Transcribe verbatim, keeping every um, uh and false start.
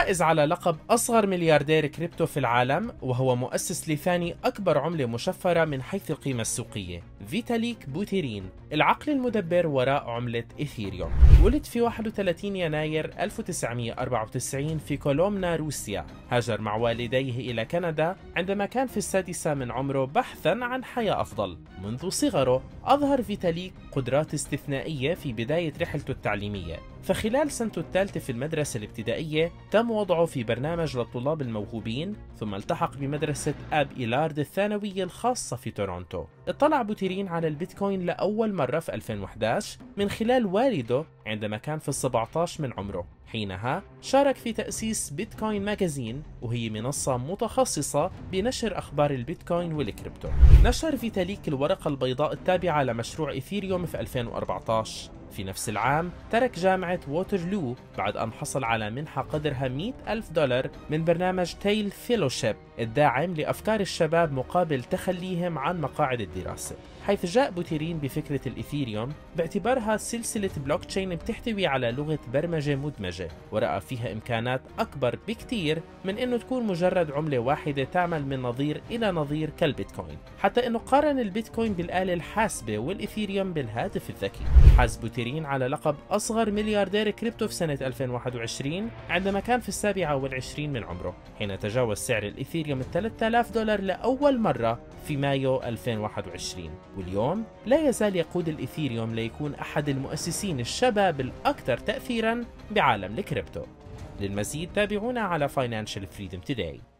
الحائز على لقب أصغر ملياردير كريبتو في العالم، وهو مؤسس لثاني أكبر عملة مشفرة من حيث القيمة السوقية، فيتاليك بوتيرين، العقل المدبر وراء عملة إيثيريوم. ولد في واحد وثلاثين يناير ألف وتسعمئة وأربعة وتسعين في كولومنا، روسيا. هاجر مع والديه إلى كندا عندما كان في السادسة من عمره بحثا عن حياة أفضل. منذ صغره أظهر فيتاليك قدرات استثنائية في بداية رحلته التعليمية، فخلال سنته الثالثة في المدرسة الابتدائية تم وضعه في برنامج للطلاب الموهوبين، ثم التحق بمدرسة آب إيلارد الثانوية الخاصة في تورونتو. اطلع بوتيرين على البيتكوين لأول مرة في ألفين وإحدى عشر من خلال والده عندما كان في السبعة عشر من عمره. حينها شارك في تأسيس بيتكوين ماجازين، وهي منصة متخصصة بنشر أخبار البيتكوين والكريبتو. نشر فيتاليك الورقة البيضاء التابعة لمشروع إيثيريوم في ألفين وأربعة عشر. في نفس العام ترك جامعة ووترلو بعد أن حصل على منحة قدرها مئة ألف دولار من برنامج تيل فيلوشيب الداعم لأفكار الشباب مقابل تخليهم عن مقاعد الدراسة، حيث جاء بوتيرين بفكرة الإيثيريوم باعتبارها سلسلة بلوكتشين بتحتوي على لغة برمجة مدمجة، ورأى فيها إمكانات أكبر بكتير من أنه تكون مجرد عملة واحدة تعمل من نظير إلى نظير كالبيتكوين، حتى أنه قارن البيتكوين بالآلة الحاسبة والإيثيريوم بالهاتف الذكي. حاز بوتيرين على لقب أصغر ملياردير كريبتو في سنة ألفين وواحد وعشرين عندما كان في السابعة والعشرين من عمره، حين تجاوز سعر الإيثيريوم ثلاثة آلاف دولار لأول مرة في مايو ألفين وواحد وعشرين. واليوم لا يزال يقود الإيثيريوم ليكون أحد المؤسسين الشباب الأكثر تأثيراً بعالم الكريبتو. للمزيد تابعونا على Financial Freedom Today.